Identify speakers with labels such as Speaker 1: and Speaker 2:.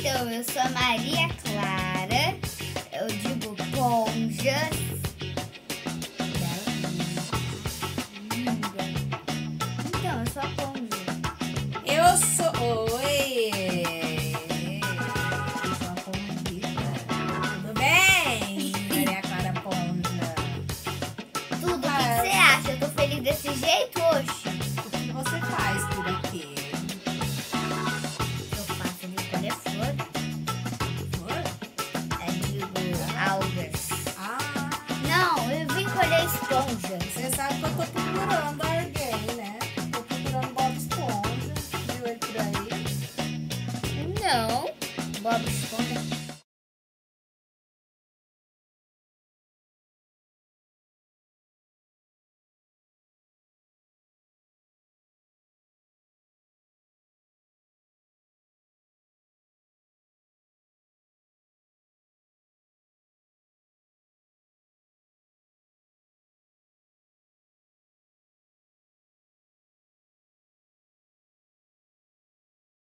Speaker 1: Então, eu sou a Maria Clara, eu digo Ponjas. Então, eu sou a Ponja.
Speaker 2: Eu sou... Oi! Eu sou a Ponjita. Tudo bem? Maria Clara Ponja.
Speaker 1: Tudo, o que você acha? Eu tô feliz desse jeito hoje?
Speaker 2: O que você faz por aqui?
Speaker 1: Eu faço de colher flor,
Speaker 2: Flor?
Speaker 1: digo algas.
Speaker 2: Ah,
Speaker 1: Não, eu vim colher esponjas.
Speaker 2: você sabe que eu tô procurando alguém, né? Tô procurando Bob Esponja. Viu ele por aí?
Speaker 1: Não, Bob Esponja.